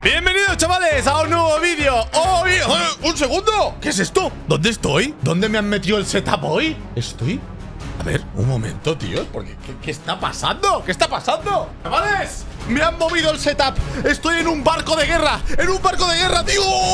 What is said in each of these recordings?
Bienvenidos, chavales, a un nuevo vídeo. ¡Un segundo! ¿Qué es esto? ¿Dónde estoy? ¿Dónde me han metido el setup hoy? ¿Estoy? A ver, un momento, tío. Porque, ¿qué está pasando? ¿Qué está pasando? ¡Chavales! ¡Me han movido el setup! ¡Estoy en un barco de guerra! ¡En un barco de guerra,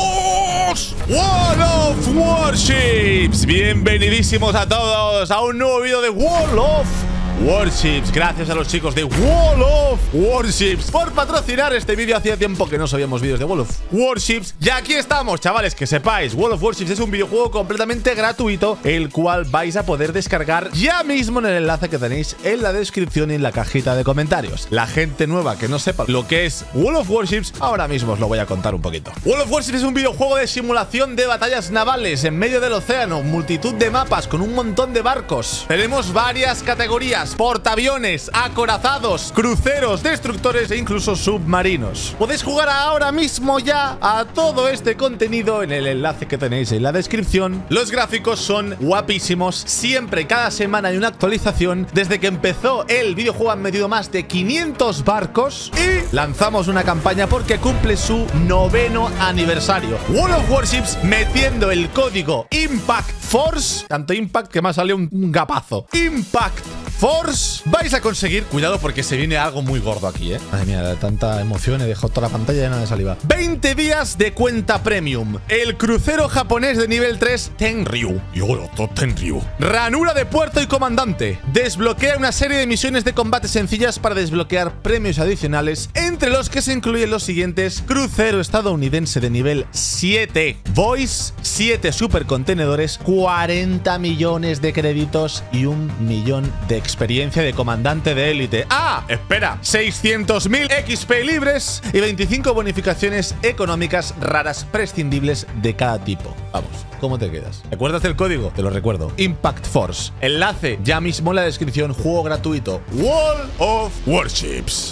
Dios! ¡World of Warships! Bienvenidísimos a todos a un nuevo vídeo de World of Warships. Gracias a los chicos de World of Warships por patrocinar este vídeo. Hacía tiempo que no subíamos vídeos de World of Warships. Y aquí estamos, chavales, que sepáis, World of Warships es un videojuego completamente gratuito, el cual vais a poder descargar ya mismo en el enlace que tenéis en la descripción y en la cajita de comentarios. La gente nueva que no sepa lo que es World of Warships, ahora mismo os lo voy a contar un poquito. World of Warships es un videojuego de simulación de batallas navales en medio del océano, multitud de mapas con un montón de barcos. Tenemos varias categorías: portaaviones, acorazados, cruceros, destructores e incluso submarinos. Podéis jugar ahora mismo ya a todo este contenido en el enlace que tenéis en la descripción. Los gráficos son guapísimos. Siempre, cada semana hay una actualización. Desde que empezó el videojuego han metido más de 500 barcos y lanzamos una campaña porque cumple su 9º aniversario. World of Warships metiendo el código Impact Force, tanto Impact que me ha salido un gapazo. Impact Force, vais a conseguir, cuidado porque se viene algo muy gordo aquí, Madre mía, de tanta emoción he dejado toda la pantalla llena de saliva. 20 días de cuenta premium. El crucero japonés de nivel 3 Tenryu. Tenryu. Ranura de puerto y comandante. Desbloquea una serie de misiones de combate sencillas para desbloquear premios adicionales, entre los que se incluyen los siguientes: crucero estadounidense de nivel 7 Voice, 7 supercontenedores, 40 millones de créditos y 1 millón de experiencia de comandante de élite. ¡Ah! Espera, 600.000 XP libres y 25 bonificaciones económicas raras prescindibles de cada tipo. Vamos, ¿cómo te quedas? ¿Recuerdas el código? Te lo recuerdo. Impact Force. Enlace ya mismo en la descripción. Juego gratuito. World of Warships.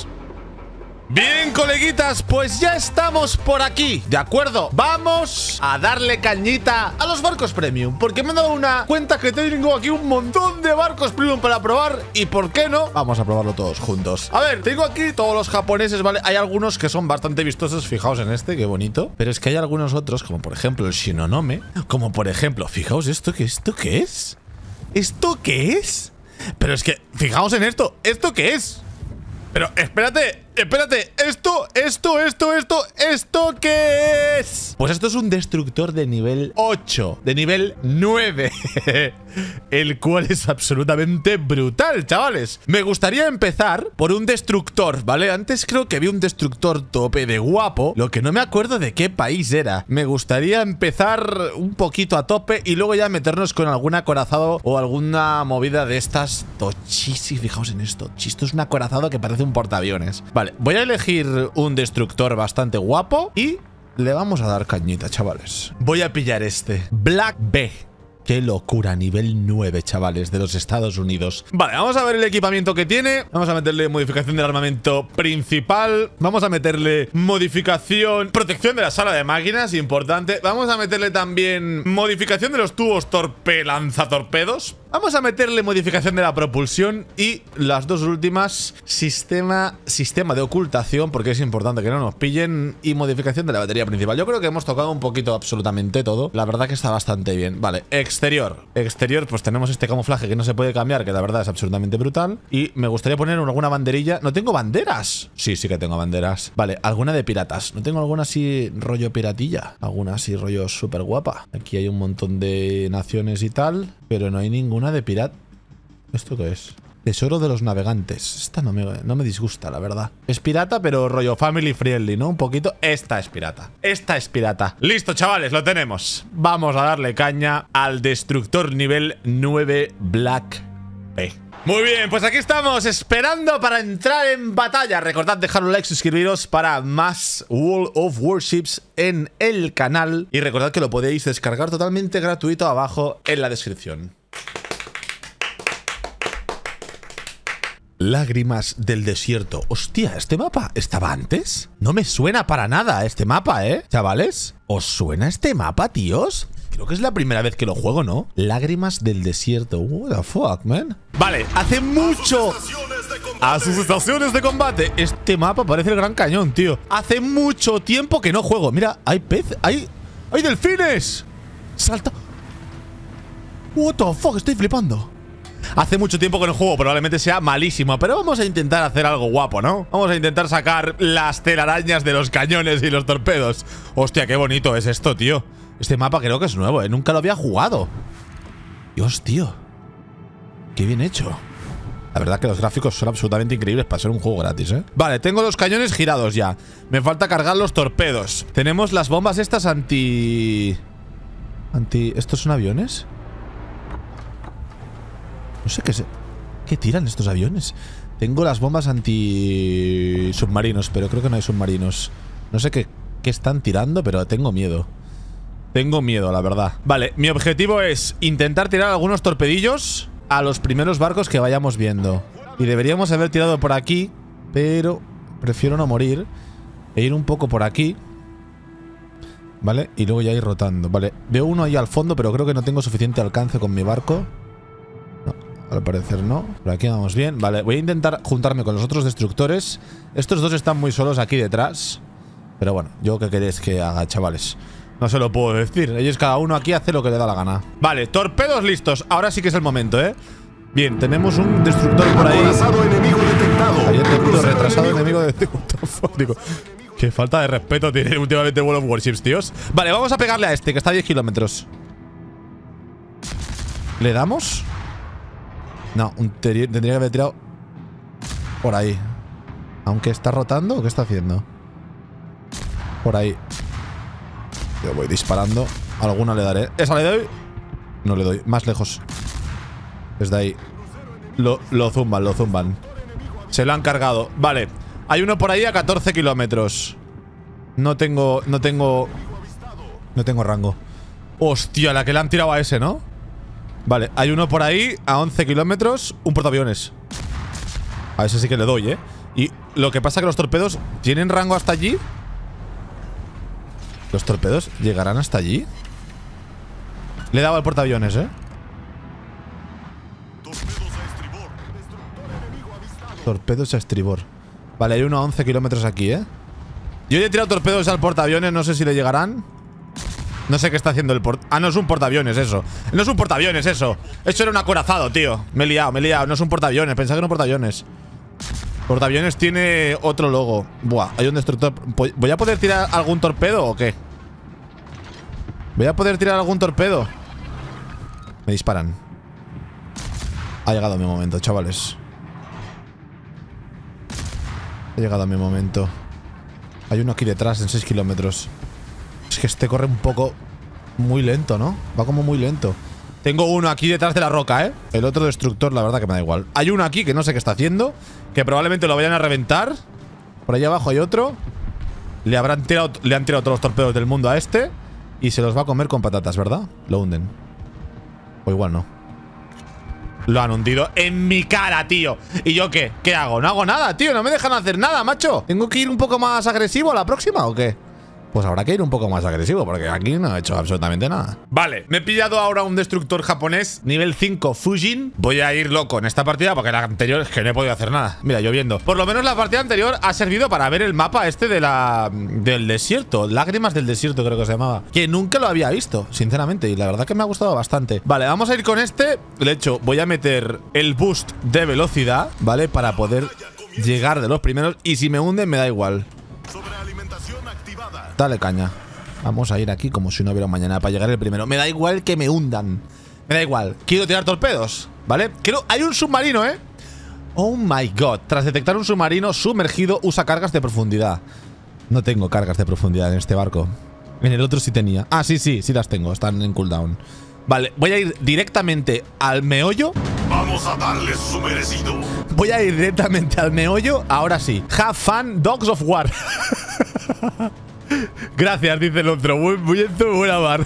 Bien, coleguitas, pues ya estamos por aquí, ¿de acuerdo? Vamos a darle cañita a los barcos premium, porque me han dado una cuenta que tengo aquí un montón de barcos premium para probar. ¿Y por qué no? Vamos a probarlo todos juntos. A ver, tengo aquí todos los japoneses, ¿vale? Hay algunos que son bastante vistosos, fijaos en este, qué bonito. Pero es que hay algunos otros, como por ejemplo el Shinonome, como por ejemplo, fijaos ¿esto qué es? ¿Esto qué es? Pero es que, fijaos en esto, ¿esto qué es? Pero espérate, ¿esto qué es? Pues esto es un destructor de nivel 8, de nivel 9, el cual es absolutamente brutal, chavales. Me gustaría empezar por un destructor, ¿vale? Antes creo que vi un destructor tope de guapo, lo que no me acuerdo de qué país era. Me gustaría empezar un poquito a tope y luego ya meternos con algún acorazado o alguna movida de estas tochísimas. Fijaos en esto, esto es un acorazado que parece un portaaviones. Vale, voy a elegir un destructor bastante guapo y le vamos a dar cañita, chavales. Voy a pillar este Black B. ¡Qué locura! Nivel 9, chavales, de los Estados Unidos. Vale, vamos a ver el equipamiento que tiene. Vamos a meterle modificación del armamento principal. Vamos a meterle modificación... protección de la sala de máquinas, importante. Vamos a meterle también modificación de los tubos lanzatorpedos. Vamos a meterle modificación de la propulsión y las dos últimas, sistema de ocultación, porque es importante que no nos pillen, y modificación de la batería principal. Yo creo que hemos tocado un poquito absolutamente todo. La verdad que está bastante bien. Vale, exterior, pues tenemos este camuflaje que no se puede cambiar, que la verdad es absolutamente brutal. Y me gustaría poner alguna banderilla. ¿No tengo banderas? Sí que tengo banderas. Vale, alguna de piratas. ¿No tengo alguna así rollo piratilla? Alguna así rollo súper guapa. Aquí hay un montón de naciones y tal, pero no hay ninguna de pirata. ¿Esto qué es? Tesoro de los navegantes. Esta no me disgusta, la verdad. Es pirata, pero rollo family friendly, ¿no? Un poquito. Esta es pirata. Listo, chavales, lo tenemos. Vamos a darle caña al destructor nivel 9 Black B. Muy bien, pues aquí estamos esperando para entrar en batalla. Recordad dejar un like, suscribiros para más World of Warships en el canal. Y recordad que lo podéis descargar totalmente gratuito abajo en la descripción. Lágrimas del desierto. Hostia, ¿este mapa estaba antes? No me suena para nada este mapa, chavales. ¿Os suena este mapa, tíos? Creo que es la primera vez que lo juego, ¿no? Lágrimas del desierto. What the fuck, man. Vale, hace mucho a sus estaciones de combate. Este mapa parece el Gran Cañón, tío. Hace mucho tiempo que no juego. Mira, hay pez, hay delfines. Salta. What the fuck, estoy flipando. Hace mucho tiempo que no juego, probablemente sea malísimo, pero vamos a intentar hacer algo guapo, ¿no? Vamos a intentar sacar las telarañas de los cañones y los torpedos. Hostia, qué bonito es esto, tío. Este mapa creo que es nuevo, ¿eh? Nunca lo había jugado. Dios, tío. Qué bien hecho. La verdad que los gráficos son absolutamente increíbles para ser un juego gratis, ¿eh? Vale, tengo los cañones girados ya. Me falta cargar los torpedos. Tenemos las bombas estas ¿Estos son aviones? No sé ¿Qué tiran estos aviones? Tengo las bombas anti-submarinos, pero creo que no hay submarinos. No sé qué están tirando, pero tengo miedo. Tengo miedo, la verdad. Vale, mi objetivo es intentar tirar algunos torpedillos a los primeros barcos que vayamos viendo. Y deberíamos haber tirado por aquí, pero prefiero no morir e ir un poco por aquí. Vale, y luego ya ir rotando. Vale, veo uno ahí al fondo, pero creo que no tengo suficiente alcance con mi barco. Al parecer no. Por aquí vamos bien. Vale, voy a intentar juntarme con los otros destructores. Estos dos están muy solos aquí detrás. Pero bueno, yo qué queréis que haga, chavales. No se lo puedo decir. Ellos cada uno aquí hace lo que le da la gana. Vale, torpedos listos. Ahora sí que es el momento, ¿eh? Bien, tenemos un destructor por ahí. Retrasado enemigo detectado. Retrasado enemigo detectado. Qué falta de respeto tiene últimamente World of Warships, tíos. Vale, vamos a pegarle a este, que está a 10 kilómetros. ¿Le damos? No, tendría que haber tirado por ahí. Aunque está rotando, ¿o qué está haciendo? Por ahí. Yo voy disparando. Alguna le daré. ¿Esa le doy? No le doy. Más lejos. Desde ahí. Lo zumban. Se lo han cargado. Vale. Hay uno por ahí a 14 kilómetros. No tengo rango. Hostia, la que le han tirado a ese, ¿no? Vale, hay uno por ahí a 11 kilómetros. Un portaaviones. A ese sí que le doy, ¿eh? Y lo que pasa es que los torpedos tienen rango hasta allí. ¿Los torpedos llegarán hasta allí? Le he dado al portaaviones, ¿eh? Torpedos a estribor. Vale, hay uno a 11 kilómetros aquí, ¿eh? Yo ya he tirado torpedos al portaaviones. No sé si le llegarán. No sé qué está haciendo el Ah, no es un portaaviones eso. No es un portaaviones eso. Eso era un acorazado, tío. Me he liado. No es un portaaviones. Pensaba que era un portaaviones. Portaaviones tiene otro logo. Buah, hay un destructor. ¿Voy a poder tirar algún torpedo o qué? ¿Voy a poder tirar algún torpedo? Me disparan. Ha llegado mi momento, chavales. Ha llegado mi momento. Hay uno aquí detrás en 6 kilómetros. Es que este corre un poco muy lento, ¿no? Va como muy lento. Tengo uno aquí detrás de la roca, ¿eh? El otro destructor, la verdad que me da igual. Hay uno aquí que no sé qué está haciendo, que probablemente lo vayan a reventar. Por ahí abajo hay otro. Le han tirado todos los torpedos del mundo a este y se los va a comer con patatas, ¿verdad? Lo hunden. O igual no. Lo han hundido en mi cara, tío. ¿Y yo qué? ¿Qué hago? No hago nada, tío. No me dejan hacer nada, macho. ¿Tengo que ir un poco más agresivo a la próxima o qué? Pues habrá que ir un poco más agresivo, porque aquí no he hecho absolutamente nada. Vale, me he pillado ahora un destructor japonés nivel 5 Fujin. Voy a ir loco en esta partida porque la anterior es que no he podido hacer nada. Mira, lloviendo. Por lo menos la partida anterior ha servido para ver el mapa este del desierto. Lágrimas del desierto creo que se llamaba. Que nunca lo había visto, sinceramente. Y la verdad que me ha gustado bastante. Vale, vamos a ir con este. De hecho, voy a meter el boost de velocidad, ¿vale? Para poder llegar de los primeros. Y si me hunden, me da igual. Dale caña. Vamos a ir aquí como si no hubiera mañana para llegar el primero. Me da igual que me hundan. Me da igual. Quiero tirar torpedos, ¿vale? Hay un submarino, ¿eh? Oh my god. Tras detectar un submarino sumergido, usa cargas de profundidad. No tengo cargas de profundidad en este barco. En el otro sí tenía. Ah, sí las tengo. Están en cooldown. Vale, voy a ir directamente al meollo. Vamos a darles su merecido. Voy a ir directamente al meollo. Ahora sí. Have fun, Dogs of War. Gracias, dice el otro. Muy en tu buena mar.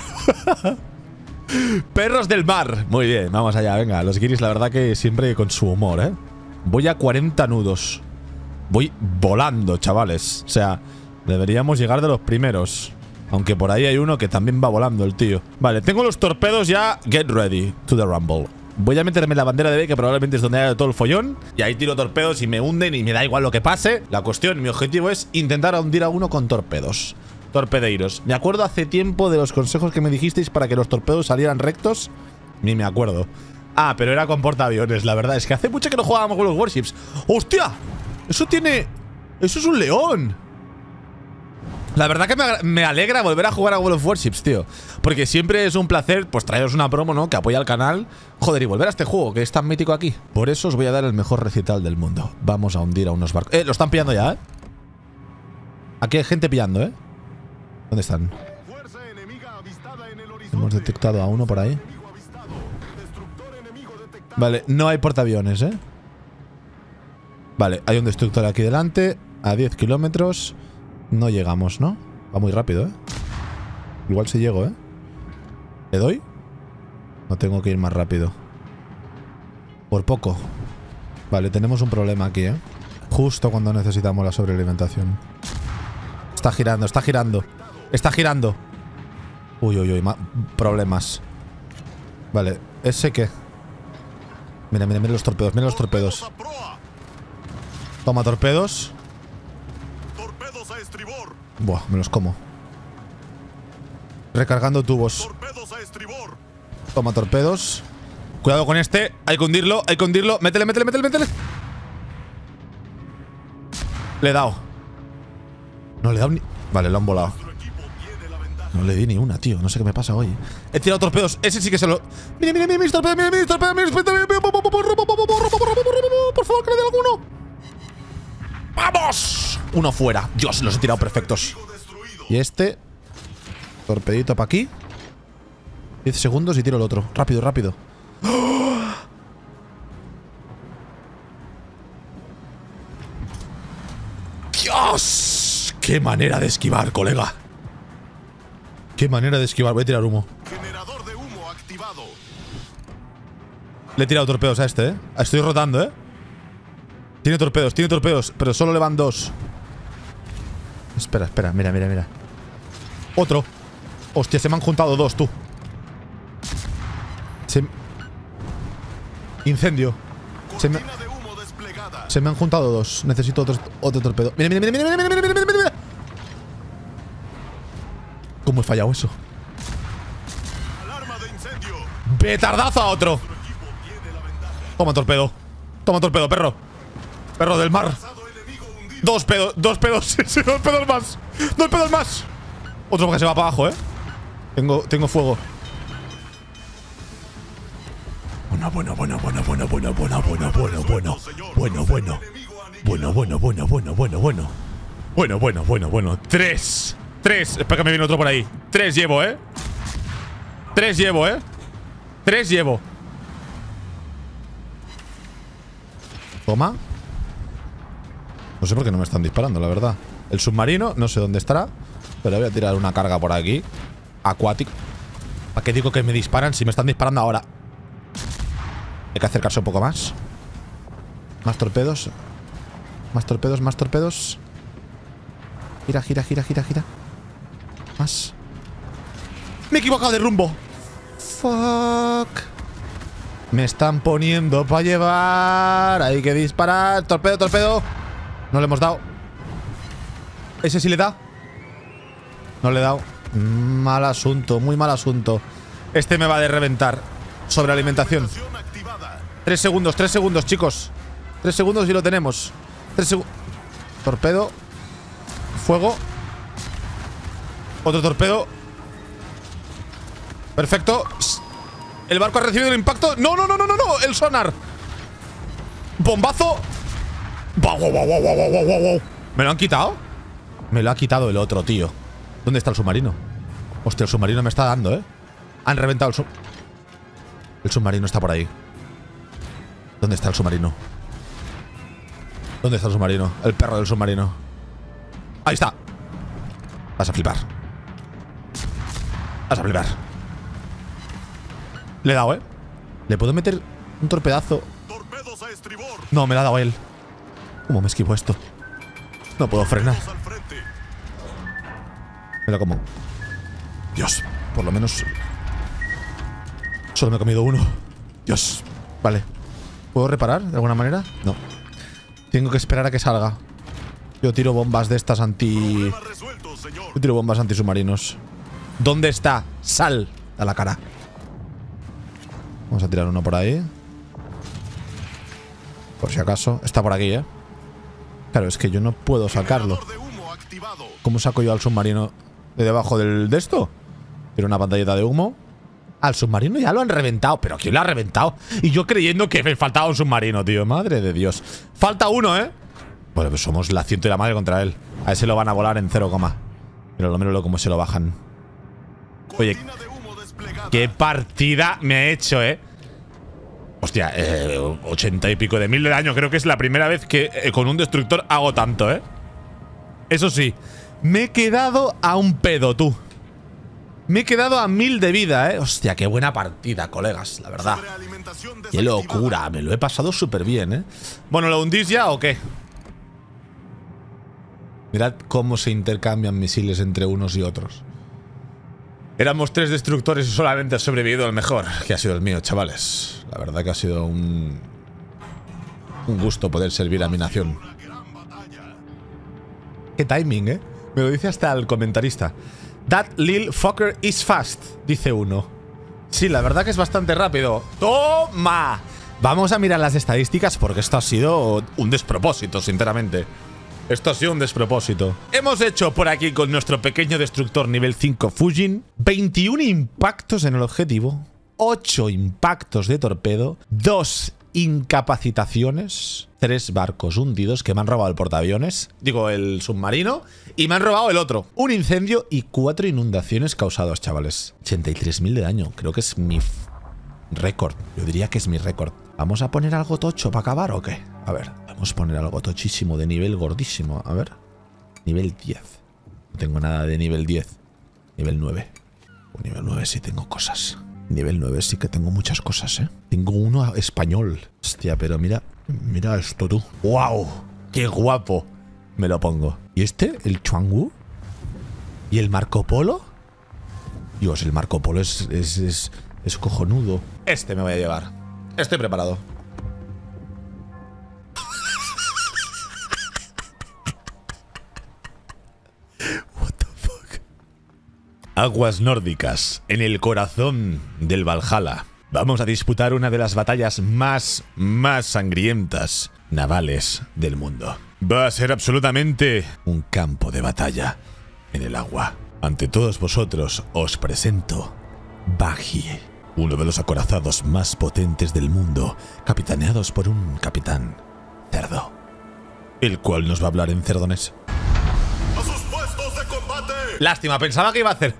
Perros del mar. Muy bien, vamos allá, venga. Los guiris, la verdad que siempre con su humor, ¿eh? Voy a 40 nudos. Voy volando, chavales. O sea, deberíamos llegar de los primeros. Aunque por ahí hay uno que también va volando, el tío. Vale, tengo los torpedos ya. Get ready to the rumble. Voy a meterme la bandera de B, que probablemente es donde haya todo el follón. Y ahí tiro torpedos y me hunden y me da igual lo que pase. La cuestión, mi objetivo es intentar hundir a uno con torpedos. Torpedeiros. Me acuerdo hace tiempo de los consejos que me dijisteis para que los torpedos salieran rectos. Ni me acuerdo. Ah, pero era con portaaviones, la verdad. Es que hace mucho que no jugábamos con los warships. ¡Hostia! Eso tiene... Eso es un león. La verdad que me alegra volver a jugar a World of Warships, tío. Porque siempre es un placer, pues, traeros una promo, ¿no? Que apoya al canal. Joder, y volver a este juego, que es tan mítico aquí. Por eso os voy a dar el mejor recital del mundo. Vamos a hundir a unos barcos. Lo están pillando ya, ¿eh? Aquí hay gente pillando, ¿eh? ¿Dónde están? Hemos detectado a uno por ahí. Vale, no hay portaaviones, ¿eh? Vale, hay un destructor aquí delante. A 10 kilómetros. No llegamos, ¿no? Va muy rápido, ¿eh? Igual si llego, ¿eh? ¿Le doy? No tengo que ir más rápido. Por poco. Vale, tenemos un problema aquí, ¿eh? Justo cuando necesitamos la sobrealimentación. Está girando, está girando. Está girando. Uy, uy, uy. Problemas. Vale, ¿ese qué? Mira, mira, mira los torpedos, mira los torpedos. Toma torpedos. Buah, me los como. Recargando tubos. Toma torpedos. Cuidado con este. Hay que hundirlo, hay que hundirlo. Métele, métele, métele, métele. Le he dado. No le he dado ni... Vale, lo han volado. No le di ni una, tío. No sé qué me pasa hoy. He tirado torpedos. Ese sí que se lo... Mira, mira, mira, mis torpedos, mira, mis torpedos, mira, por favor, que le dé alguno. ¡Vamos! Uno fuera. Dios, los he tirado perfectos. Y este... Torpedito para aquí. 10 segundos y tiro el otro. Rápido, rápido. ¡Dios! ¡Qué manera de esquivar, colega! ¡Qué manera de esquivar! Voy a tirar humo. Generador de humo activado. Le he tirado torpedos a este, ¿eh? Estoy rotando, ¿eh? Tiene torpedos, pero solo le van 2. Espera, espera, mira, mira, mira. Otro. Hostia, se me han juntado 2, tú. Incendio. Se me han juntado 2. Necesito otro torpedo. Mira, mira, mira, mira, mira, mira, mira, mira, mira. ¿Cómo he fallado eso? ¡Petardazo a otro! Toma torpedo. Toma torpedo, perro. Perro del mar. 2 pedos. 2 pedos. Sí, 2 pedos más. 2 pedos más. Otro que se va para abajo, ¿eh? Tengo fuego. Bueno. Bueno. 3. Espera que me viene otro por ahí. 3 llevo, ¿eh? 3 llevo. Toma. No sé por qué no me están disparando, la verdad. El submarino, no sé dónde estará. Pero voy a tirar una carga por aquí. Acuático. ¿Para qué digo que me disparan si me están disparando ahora? Hay que acercarse un poco más. Más torpedos. Más torpedos. Gira. Más. Me he equivocado de rumbo. Fuck. Me están poniendo para llevar. Hay que disparar. Torpedo. No le hemos dado. Ese sí le da. No le he dado. Mal asunto, muy mal asunto. Este me va de reventar. Sobrealimentación. 3 segundos, chicos. 3 segundos y lo tenemos. 3 segundos. Torpedo. Fuego. Otro torpedo. Perfecto. El barco ha recibido el impacto. No. El sonar. Bombazo. ¿Me lo han quitado? Me lo ha quitado el otro, tío. ¿Dónde está el submarino? Hostia, el submarino me está dando, ¿eh? Han reventado el submarino está por ahí. ¿Dónde está el submarino? El perro del submarino. Ahí está. Vas a flipar. Le he dado, ¿eh? ¿Le puedo meter un torpedazo? No, me lo ha dado él. ¿Cómo me esquivo esto? No puedo frenar. Mira cómo. Dios, por lo menos solo me he comido uno. Dios. Vale. ¿Puedo reparar de alguna manera? No. Tengo que esperar a que salga. Yo tiro bombas de estas anti... Yo tiro bombas antisubmarinos. ¿Dónde está? Sal a la cara. Vamos a tirar uno por ahí. Por si acaso. Está por aquí, ¿eh? Claro, es que yo no puedo sacarlo. ¿Cómo saco yo al submarino de debajo de esto? Tiene una pantallita de humo. Al submarino ya lo han reventado. ¿Pero quién lo ha reventado? Y yo creyendo que me faltaba un submarino, tío. Madre de Dios. Falta uno, ¿eh? Bueno, pues somos la ciento y la madre contra él. A ese lo van a volar en 0, pero lo menos cómo se lo bajan. Oye, qué partida me he hecho, ¿eh? Hostia, 80 y pico de mil de daño. Creo que es la primera vez que con un destructor hago tanto, ¿eh? Eso sí, me he quedado a un pedo, tú. Me he quedado a 1000 de vida, ¿eh? Hostia, qué buena partida, colegas, la verdad. Qué locura, me lo he pasado súper bien, ¿eh? Bueno, ¿lo hundís ya o qué? Mirad cómo se intercambian misiles entre unos y otros. Éramos 3 destructores y solamente ha sobrevivido el mejor, que ha sido el mío, chavales. La verdad que ha sido un gusto poder servir a mi nación. Qué timing, ¿eh? Me lo dice hasta el comentarista. That lil fucker is fast, dice uno. Sí, la verdad que es bastante rápido. ¡Toma! Vamos a mirar las estadísticas porque esto ha sido un despropósito, sinceramente. Esto ha sido un despropósito. Hemos hecho por aquí con nuestro pequeño destructor nivel 5 Fujin 21 impactos en el objetivo, 8 impactos de torpedo, 2 incapacitaciones, 3 barcos hundidos que me han robado el portaaviones, digo el submarino, y me han robado el otro. Un incendio y 4 inundaciones causadas, chavales. 83.000 de daño. Creo que es mi récord. Yo diría que es mi récord. ¿Vamos a poner algo tocho para acabar o qué? A ver, vamos a poner algo tochísimo de nivel gordísimo. A ver. Nivel 10. No tengo nada de nivel 10. Nivel 9. Nivel 9 sí tengo cosas. Nivel 9 sí que tengo muchas cosas, ¿eh? Tengo uno español. Hostia, pero mira. Mira esto, tú. ¡Wow! ¡Qué guapo! Me lo pongo. ¿Y este? ¿El Chuangwu? ¿Y el Marco Polo? Dios, el Marco Polo es cojonudo. Este me voy a llevar. Estoy preparado. What the fuck? Aguas nórdicas, en el corazón del Valhalla. Vamos a disputar una de las batallas más sangrientas navales del mundo. Va a ser absolutamente un campo de batalla en el agua. Ante todos vosotros os presento Baji, uno de los acorazados más potentes del mundo, capitaneados por un capitán cerdo, el cual nos va a hablar en cerdonés. ¡A sus puestos de combate! Lástima, pensaba que iba a hacer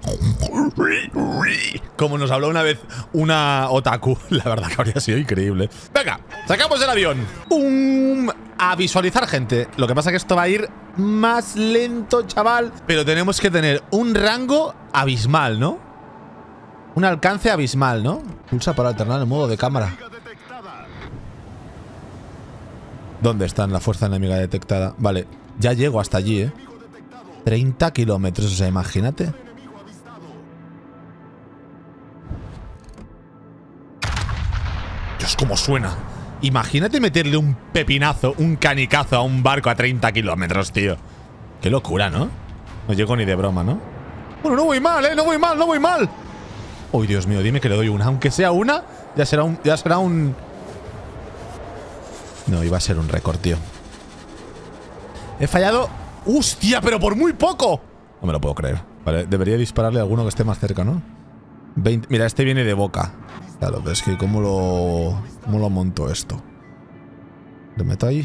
como nos habló una vez una otaku. La verdad que habría sido increíble. Venga, sacamos el avión. A visualizar gente. Lo que pasa es que esto va a ir más lento, chaval. Pero tenemos que tener un rango abismal, ¿no? Un alcance abismal, ¿no? Pulsa para alternar el modo de cámara. ¿Dónde está la fuerza enemiga detectada? Vale, ya llego hasta allí, ¿eh? 30 kilómetros, o sea, imagínate. Dios, cómo suena. Imagínate meterle un pepinazo, un canicazo a un barco a 30 kilómetros, tío. Qué locura, ¿no? No llego ni de broma, ¿no? Bueno, no voy mal, ¿eh? No voy mal, no voy mal. Uy, Dios mío, dime que le doy una. Aunque sea una, ya será un... No, iba a ser un récord, tío. He fallado. ¡Hostia! ¡Pero por muy poco! No me lo puedo creer. Vale, debería dispararle a alguno que esté más cerca, ¿no? 20. Mira, este viene de boca. Claro, pero es que ¿cómo lo monto esto? ¿Le meto ahí?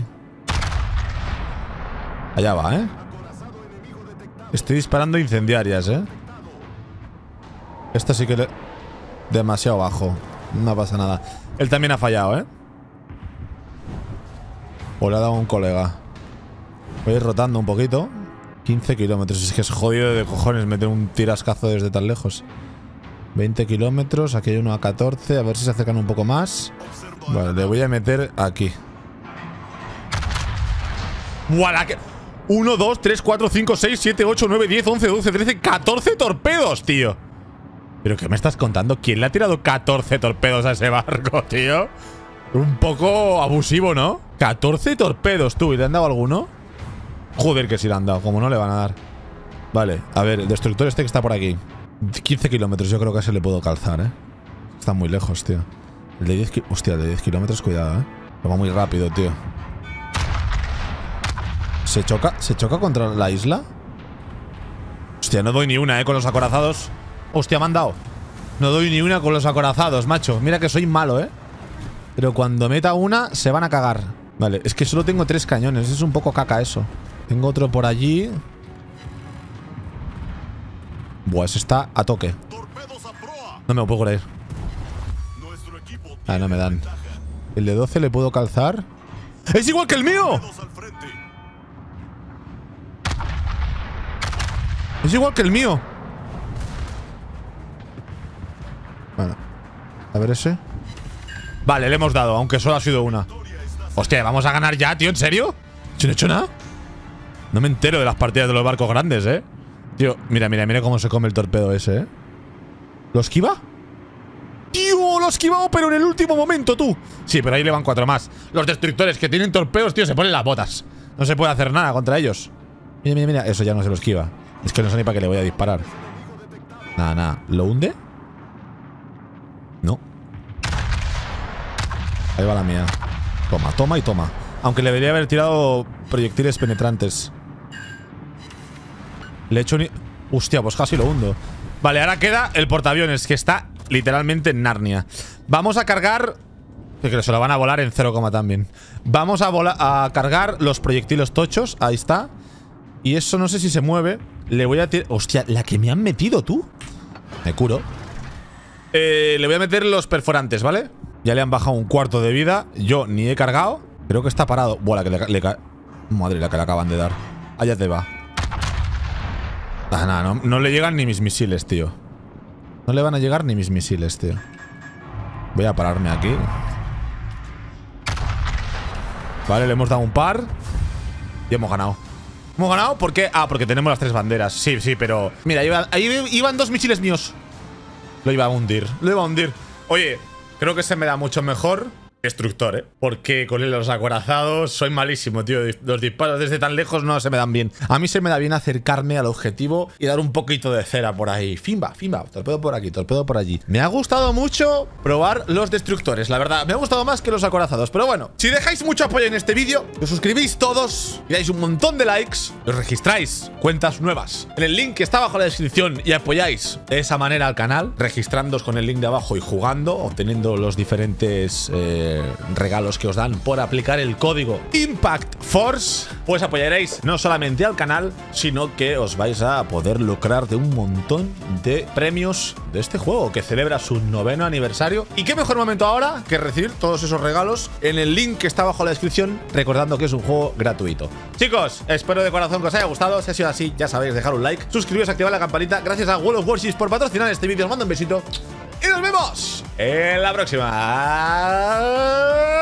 Allá va, ¿eh? Estoy disparando incendiarias, ¿eh? Esta sí que le... Demasiado bajo. No pasa nada. Él también ha fallado, ¿eh? O le ha dado a un colega. Voy a ir rotando un poquito. 15 kilómetros. Es que es jodido de cojones meter un tirascazo desde tan lejos. 20 kilómetros. Aquí hay uno a 14. A ver si se acercan un poco más. Vale, le voy a meter aquí. ¡Voilà! 1, 2, 3, 4, 5, 6, 7, 8, 9, 10, 11, 12, 13, 14 torpedos, tío. ¿Pero qué me estás contando? ¿Quién le ha tirado 14 torpedos a ese barco, tío? Un poco abusivo, ¿no? 14 torpedos, tú. ¿Y le han dado alguno? Joder, que sí le han dado. Como no le van a dar. Vale, a ver, el destructor este que está por aquí. 15 kilómetros, yo creo que a ese le puedo calzar, ¿eh? Está muy lejos, tío. El de 10 kilómetros. Hostia, el de 10 kilómetros, cuidado, ¿eh? Va muy rápido, tío. ¿Se choca contra la isla? Hostia, no doy ni una, con los acorazados. Hostia, me han dado. No doy ni una con los acorazados, macho. Mira que soy malo, pero cuando meta una, se van a cagar. Vale, es que solo tengo 3 cañones. Es un poco caca eso. Tengo otro por allí. Buah, ese está a toque. No me lo puedo creer. Ah, no me dan. El de 12 le puedo calzar. ¡Es igual que el mío! Es igual que el mío. Bueno, a ver ese. Vale, le hemos dado, aunque solo ha sido una. Hostia, ¿vamos a ganar ya, tío? ¿En serio? ¿Yo no he hecho nada? No me entero de las partidas de los barcos grandes, Tío, mira cómo se come el torpedo ese, ¿Lo esquiva? ¡Tío! Lo ha esquivado, pero en el último momento, tú. Sí, pero ahí le van 4 más. Los destructores que tienen torpedos, tío, se ponen las botas. No se puede hacer nada contra ellos. Mira. Eso ya no se lo esquiva. Es que no sé ni para qué le voy a disparar. Nada. ¿Lo hunde? No. Ahí va la mía. Toma y toma. Aunque le debería haber tirado proyectiles penetrantes. Le he hecho ni... Hostia, pues casi lo hundo. Vale, ahora queda el portaaviones, que está literalmente en Narnia. Vamos a cargar... Que se lo van a volar en 0, también. Vamos a cargar los proyectiles tochos. Ahí está. Y eso no sé si se mueve. Le voy a tirar... Hostia, la que me han metido, tú. Me curo. Le voy a meter los perforantes, ¿vale? Ya le han bajado 1/4 de vida. Yo ni he cargado. Creo que está parado. Buah, madre, la que le acaban de dar. Allá te va. Ah, nada, no le llegan ni mis misiles, tío. No le van a llegar ni mis misiles, tío. Voy a pararme aquí. Vale, le hemos dado un par. Y hemos ganado. ¿Hemos ganado? ¿Por qué? Ah, porque tenemos las 3 banderas. Sí, pero... Mira, ahí iban 2 misiles míos. Lo iba a hundir. Oye, creo que se me da mucho mejor destructor, Porque con los acorazados soy malísimo, tío. Los disparos desde tan lejos no se me dan bien. A mí se me da bien acercarme al objetivo y dar un poquito de cera por ahí. Fimba. Torpedo por aquí, torpedo por allí. Me ha gustado mucho probar los destructores, la verdad. Me ha gustado más que los acorazados. Pero bueno, si dejáis mucho apoyo en este vídeo, os suscribís todos y dais un montón de likes, os registráis cuentas nuevas en el link que está abajo en la descripción y apoyáis de esa manera al canal, registrándoos con el link de abajo y jugando, obteniendo los diferentes... regalos que os dan por aplicar el código Impact Force, pues apoyaréis no solamente al canal, sino que os vais a poder lucrar de un montón de premios de este juego que celebra su 9º aniversario. Y qué mejor momento ahora que recibir todos esos regalos en el link que está abajo en la descripción, recordando que es un juego gratuito. Chicos, espero de corazón que os haya gustado. Si ha sido así, ya sabéis, dejar un like, suscribiros, activar la campanita. Gracias a World of Warships por patrocinar este vídeo. Os mando un besito y nos vemos en la próxima.